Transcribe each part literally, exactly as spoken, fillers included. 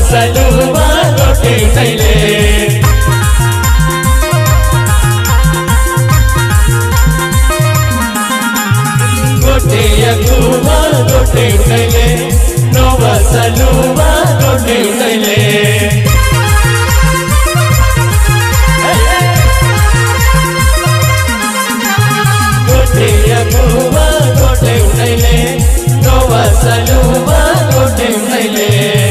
saluba gote unaile gote yakuba gote unaile nova saluba gote unaile gote yakuba gote unaile nova saluba gote unaile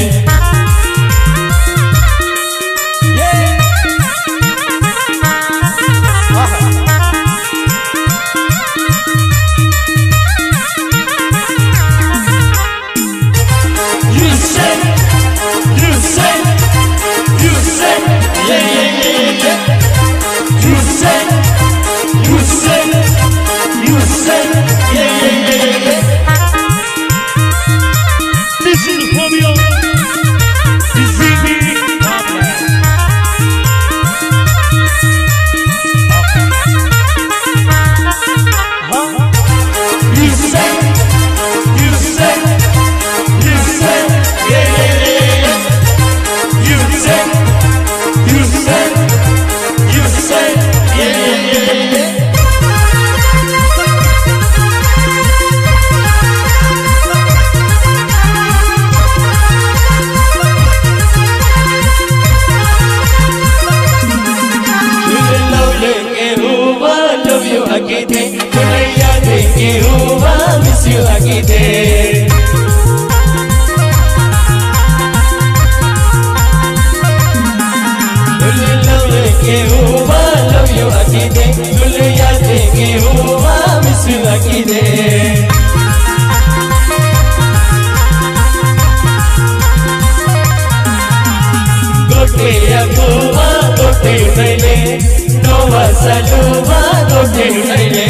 Saluba gote unaile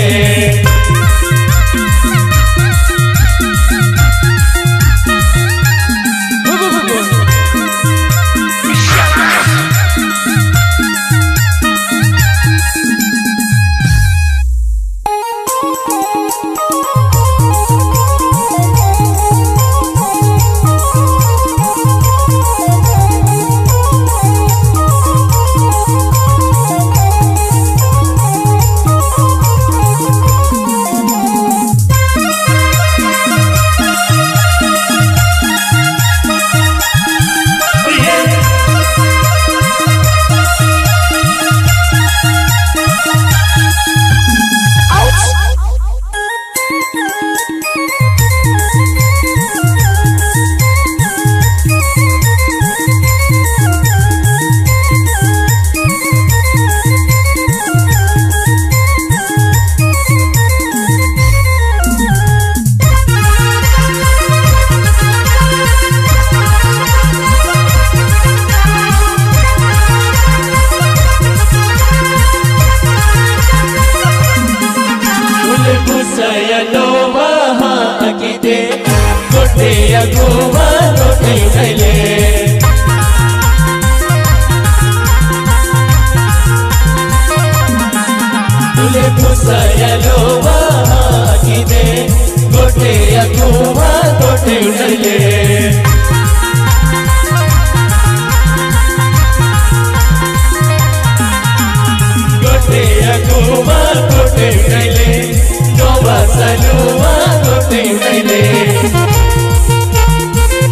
Saluba gote unaile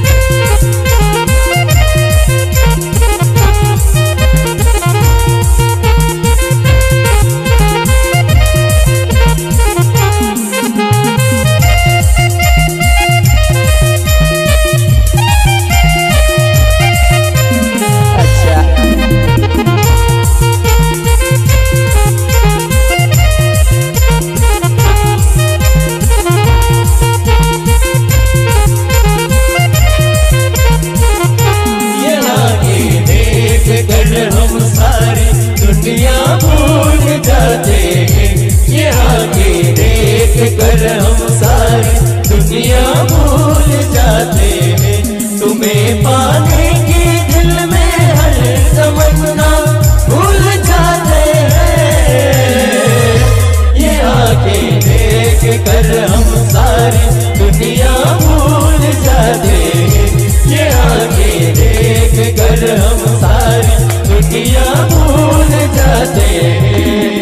पर हम सारी दुनिया भूल जाते हैं।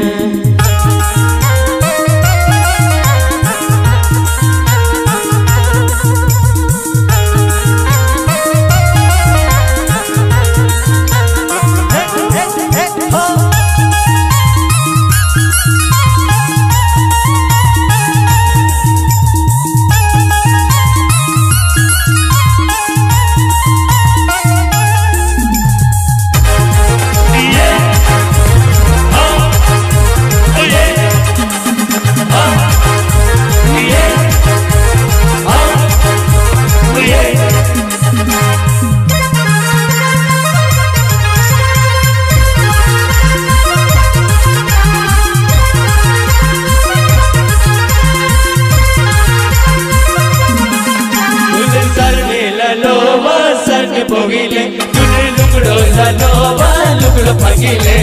पोगिले तुने लुगड़ो लनोवा लुगड़ो फगिले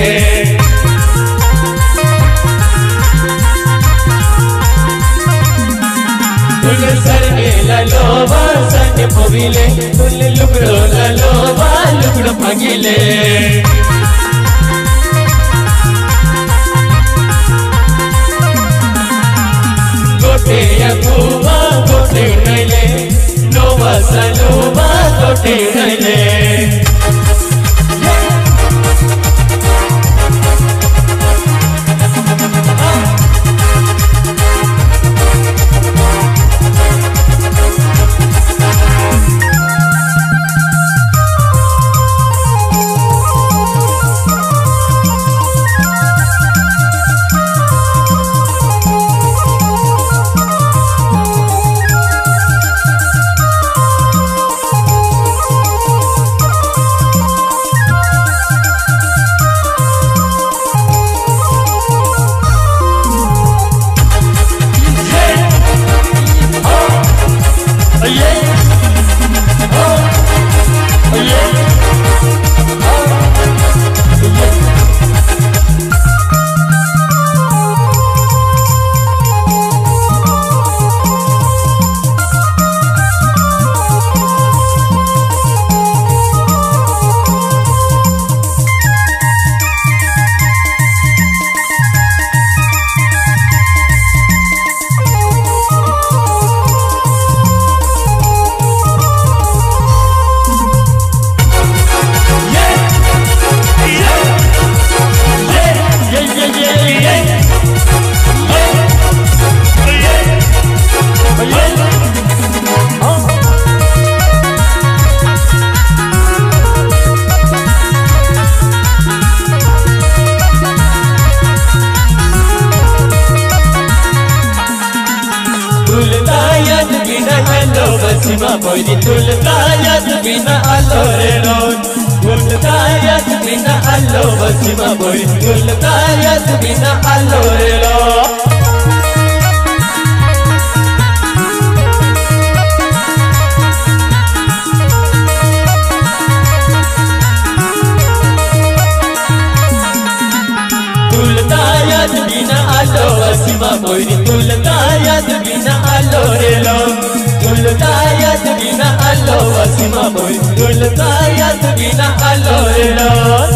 तुने सरगे लनोवा सरगे पोगिले तुने लुगड़ो लनोवा लुगड़ो फगिले गोटे अगुवा गोटे नैले नोवा सलोवा गोटे नैले Sima boy di tulta yas bina allo re ron tulta yas bina allo sima boy di tulta yas bina allo re ron tulta yas bina allo sima boy di tulta yas bina allo re ron tulta yas bina allo sima boy tulta yas bina allo re ron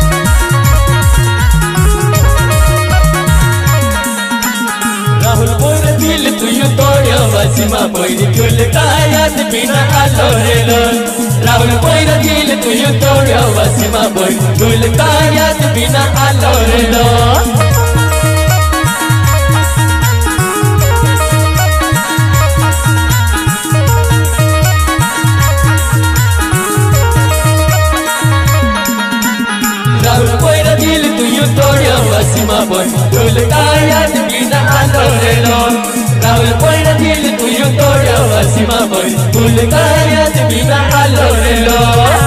Rahul तुयु तोड्यो वसीमा पोइरी तुलका याद बिना आलो रेलो राहुल पोइरा दिल तुयु तोड्यो वसीमा पोइरी तुलका याद बिना आलो रेलो वसीमा बोय तुलका याद बिना आलो रेलो राहुल पोइरा दिल तुयु तोड्यो वसीमा बोय तुलका याद बिना आलो रेलो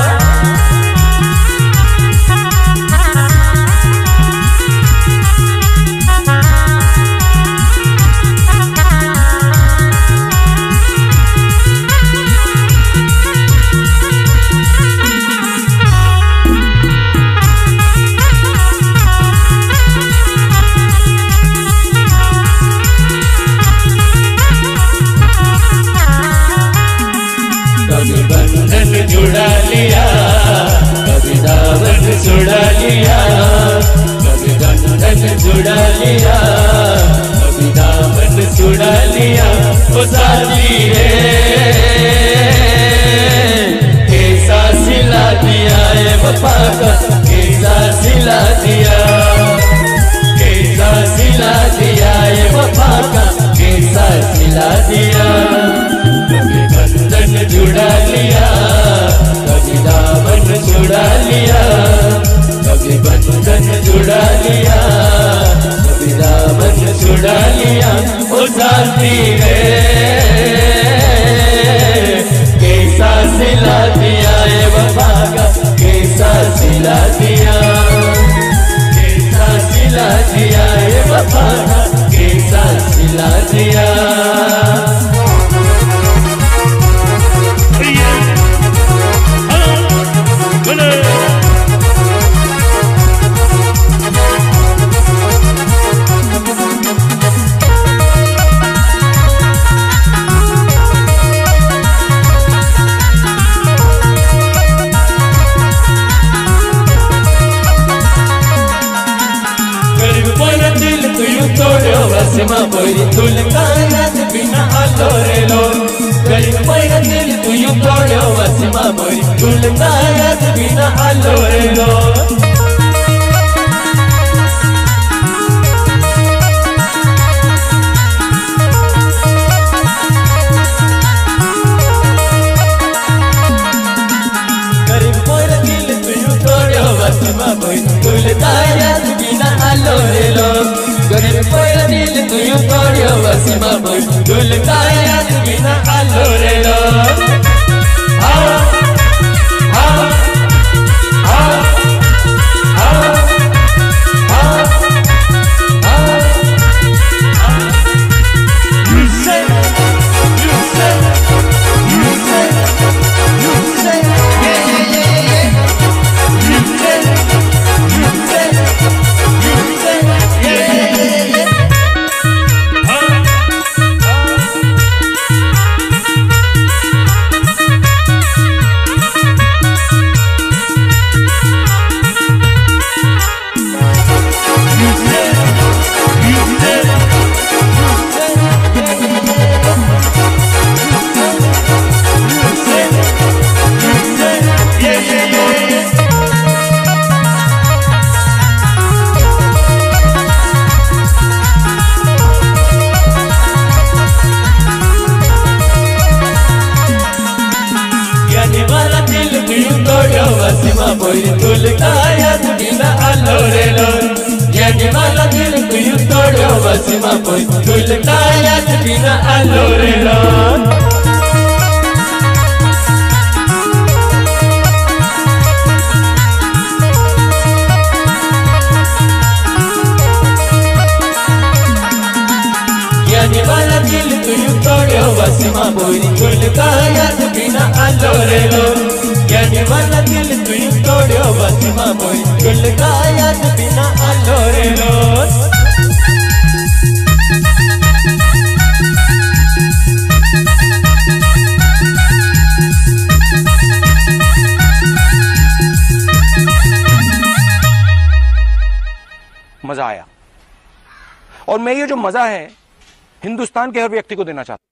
जुड़ा लिया कभी दामन जुड़ा लिया कभी बंधन जुड़ा लिया कभी दामन जुड़ा लिया वो साथी है कैसा सिला दिया है वफा का कैसा सिला दिया कैसा सिला दिया है वफा का कैसा सिला दिया कभी बंधन जुड़ा लिया कभी दामन जुड़ा लिया कभी बंधन जुड़ा लिया कभी दामन जुड़ा लिया वो साथी है कैसा सिला दिया है वफा का कैसा सिला दिया कैसा सिला दिया है वफा का कैसा सिला दिया वसीमा पोइरी तुलका याद बिना आलो रेलो गरीब पोइरा दिल तुयु तोड्यो वसीमा पोइरी तुलका याद बिना आलो रेलो गरीब पोइरा दिल तुयु तोड्यो वसीमा पोइरी तुलका याद बिना आलो रेलो गरीब पोइरा दिल तुयु तोड्यो वसीमा पोइरी तुलका याद बिना आलो रेलो आओ आओ आओ आओ आओ आओ You say you say you say you say yeah yeah yeah yeah you say you say you say yeah yeah yeah वसीमा पोइरी तुलका याद बिना आलो रेलो यानी वाला दिल तुयु तोड्यो वसीमा पोइरी तुलका याद बिना आलो रेलो यानी वाला दिल तुयु तोड्यो वसीमा पोइरी तुलका याद बिना आलो रेलो यानी वाला दिल तुयु तोड्यो वसीमा पोइरी तुलका याद बिना आलो रेलो मजा आया और मैं ये जो मजा है हिंदुस्तान के हर व्यक्ति को देना चाहता हूं।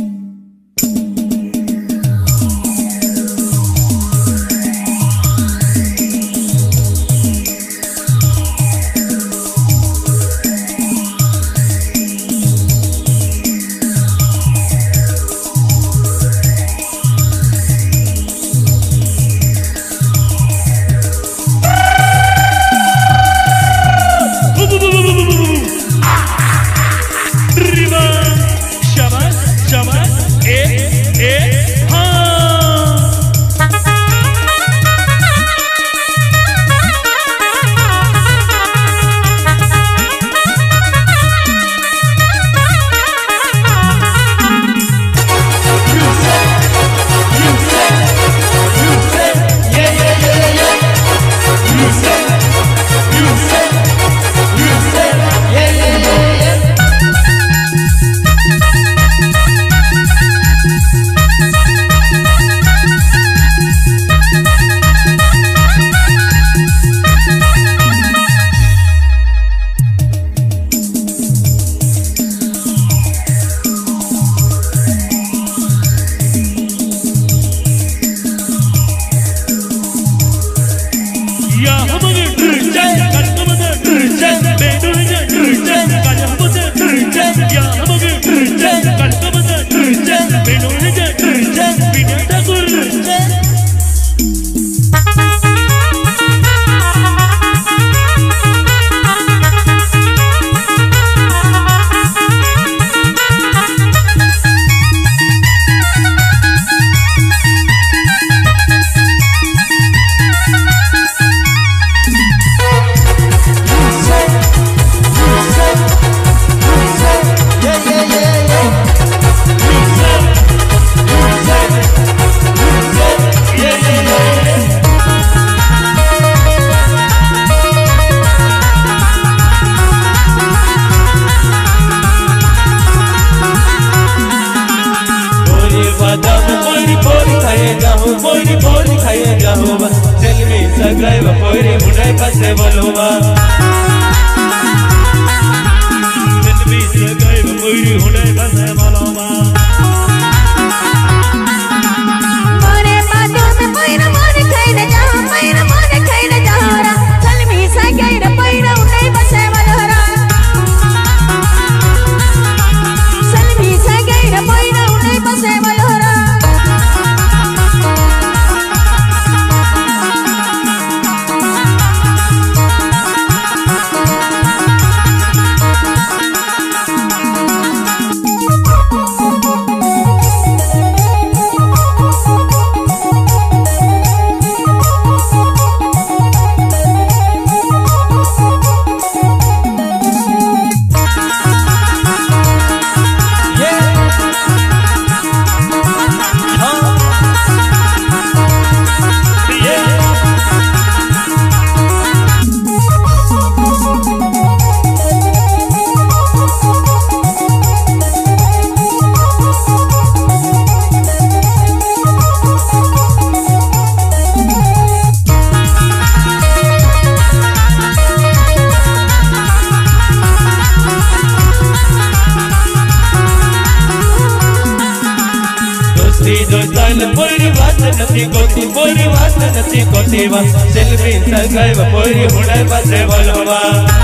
Selvi sagai vapori hunai base bolova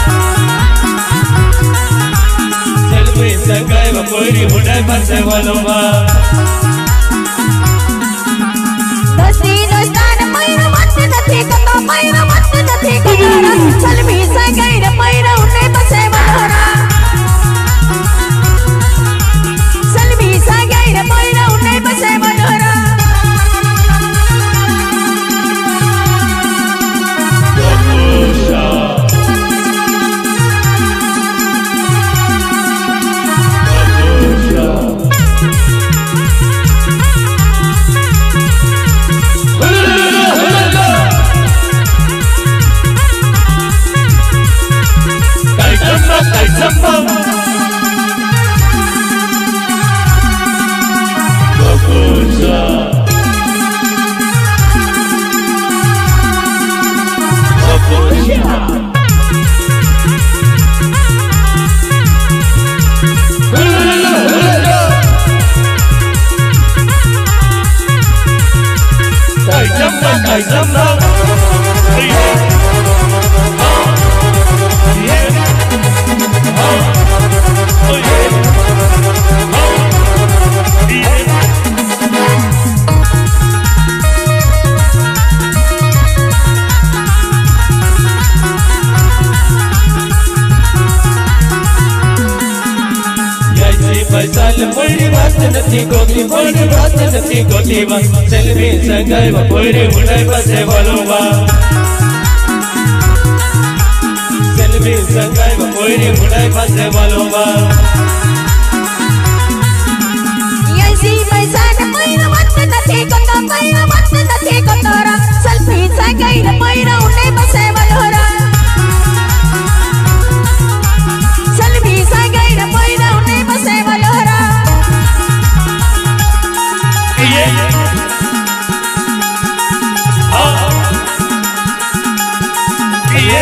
Selvi sagai vapori hunai base bolova Dosti dostan maina mat nathi kata maina mat nathi kata Selvi sagai maina hunai base bolova Selvi sagai maina hunai base bolova पैसाल मोरी बात नथी गोती मोरी बात नथी गोती वा selfie संगाई वा पोरे मुडाई बसे वालोवा सेल्फी संगाई वा पोरे मुडाई बसे वालोवा यसी पैसाल मोरी बात नथी गोता मोरी बात नथी गोता सेल्फी संगाई वा पोरे मुडाई बसे वालोरा सेल्फी संगाई वा पोरे मुडाई बसे वालोरा ये हाँ ये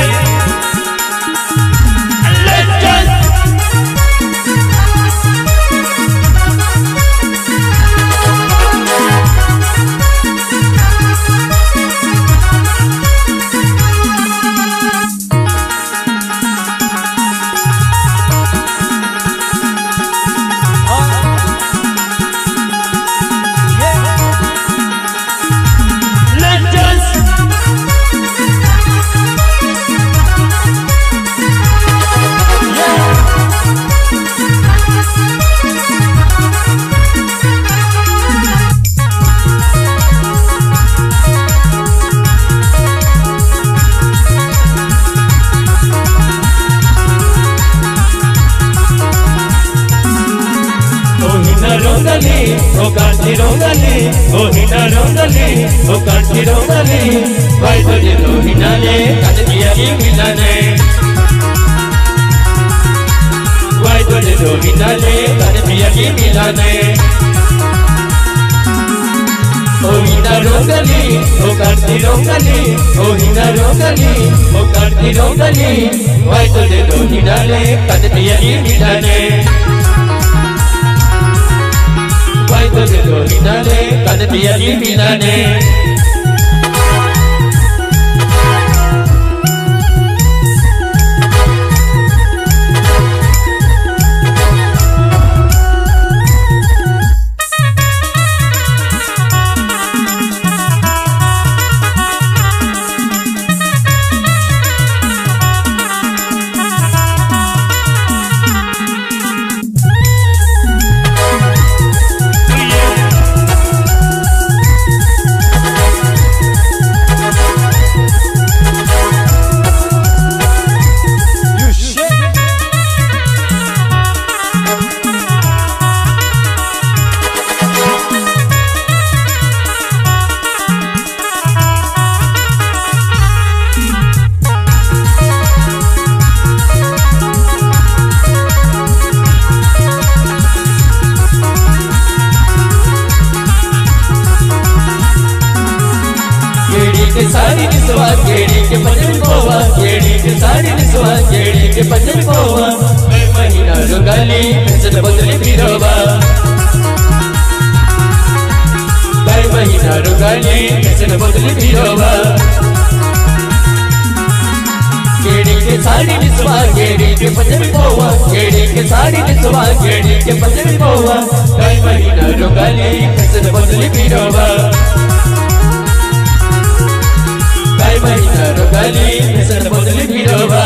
रोंगली ओ कांटी रोंगली ओ हिना रोंगली ओ कांटी रोंगली वाई तुझे लो हिना ले काट दिया की मिलाने वाई तुझे लो हिना ले काट दिया की मिलाने ओ हिना रोंगली ओ कांटी रोंगली ओ हिना रोंगली ओ कांटी रोंगली वाई तुझे लो हिना ले काट दिया की मिलाने Vai tuझे लो मिलाने काट दिया की मिलाने साड़ी निसवा केड़ी के पंजन पोवा केड़ी के साड़ी निसवा केड़ी के पंजन पोवा मैं महीना रुगाली पैसे बदले फिरोवा मैं महीना रुगाली पैसे बदले फिरोवा केड़ी के साड़ी निसवा केड़ी के पंजन पोवा केड़ी के साड़ी निसवा केड़ी के पंजन पोवा मैं महीना रुगाली पैसे बदले फिरोवा Kai mahina rogali, pesan bodli pirova.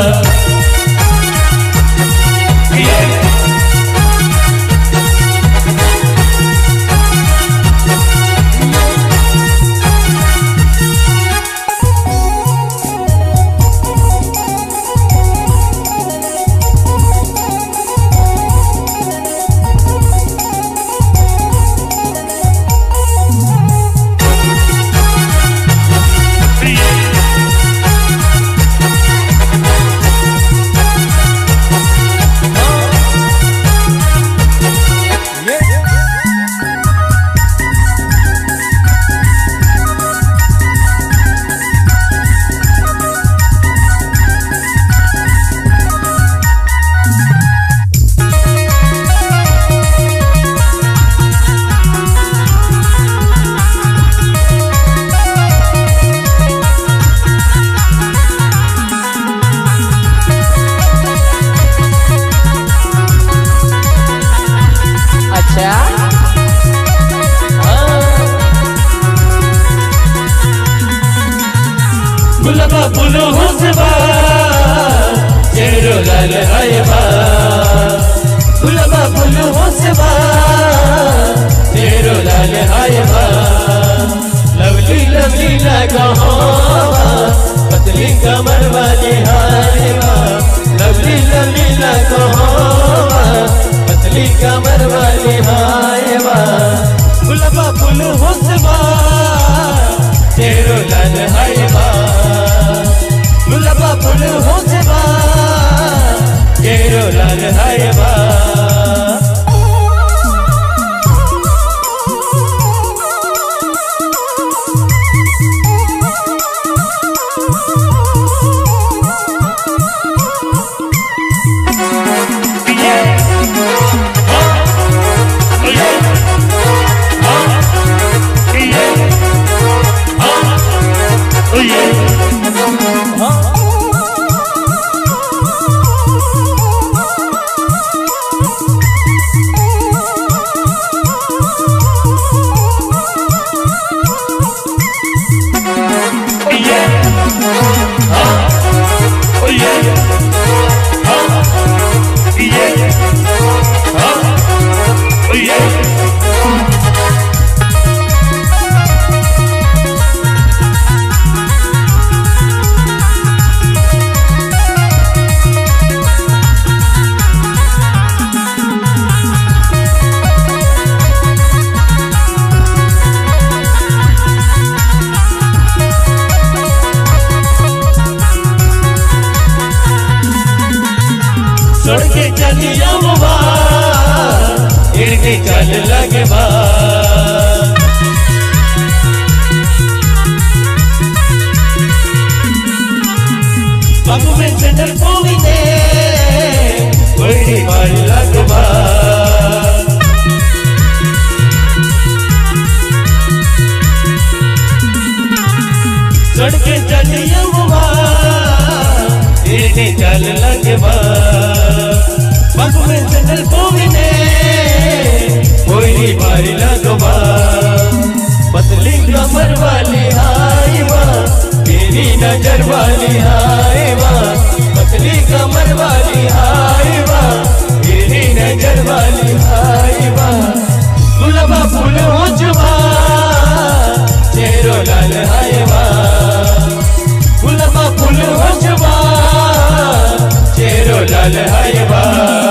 Gulaba फूलो होसबा चेहरो लाल आयबा गुलाबा फूलो होसबा वाली हाय वा गुलाबा फूल हुस्बा चेहरो लाल हाय वा गुलाबा फूल हुस्बा चेहरो लाल हाय वा सड़के चलिया बा इड़के चल लगे बा बाबू में सेंटर पोवी दे कोई बार लगवा सड़के चलिया बा इड़के चल लगे बा बाबू में सेंटर पोवी दे कोई बार लगवा पतली कमर वाली हाय वा तेरी नजर वाली हाय वा पतली कमर वाली हाय वा तेरी नजर वाली हाय वा गुलाबा फूल हुस्बा चेहरो लाल हाय वा गुलाबा फूल हुस्बा चेहरो लाल हाय वा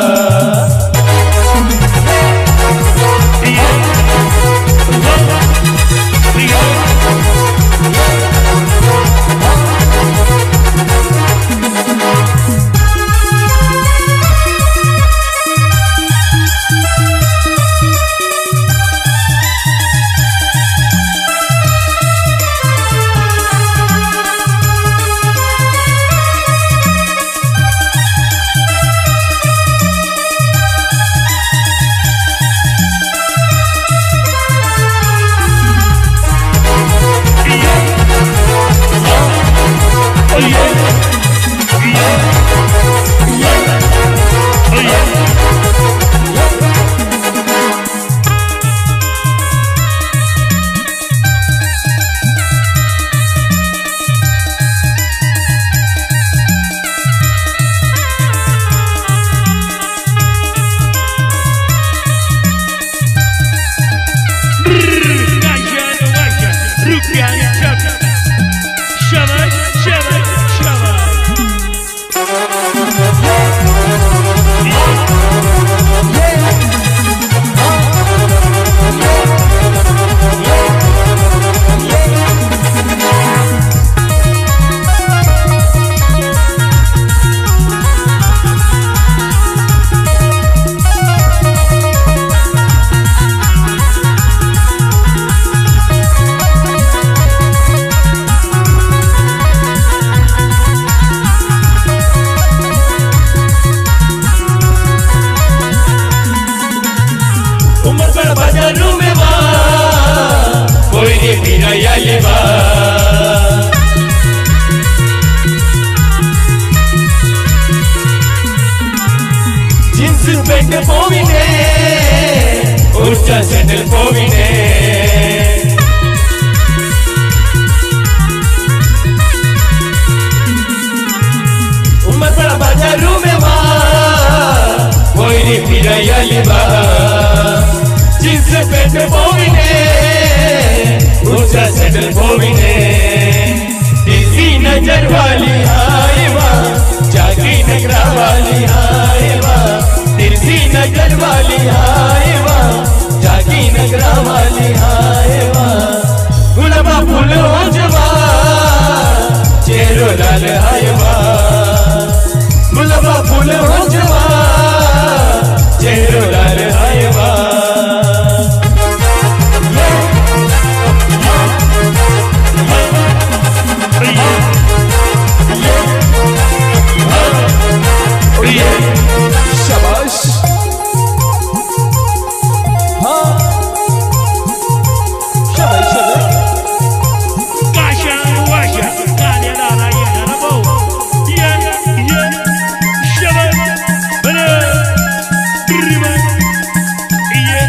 सेंटर पोविने ऊर्जा सेंटर पोविने उम्र बड़ा बाजारू में वहाँ कोई नहीं फिराया लिबा जिनसे सेंटर पोविने ऊर्जा सेंटर पोविने इसी नजर वाली आए वहाँ जागी नगरा वाली आए वहाँ तिरसी नजर वाली आए वहाँ नगरा वाली आए वाह गुलाबा फूल हो जवा चेहरो लाल आए वाह गुलाबा फूल हो जवा चेहरो लाल आए वाह शाबाश हाँ शाबाश शाबाश Kasha washa kanya da na yana na bo ye ye shaba bana rima ye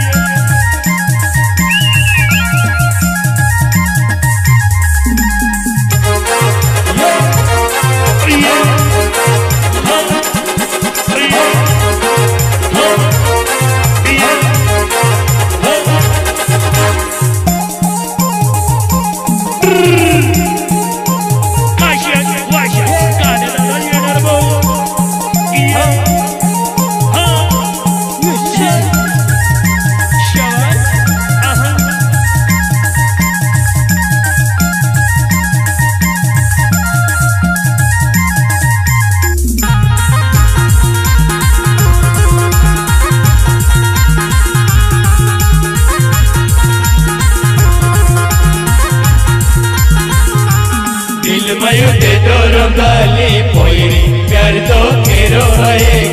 दिल मयो दे दो रंगाली पोयरी प्यार तो खेरो है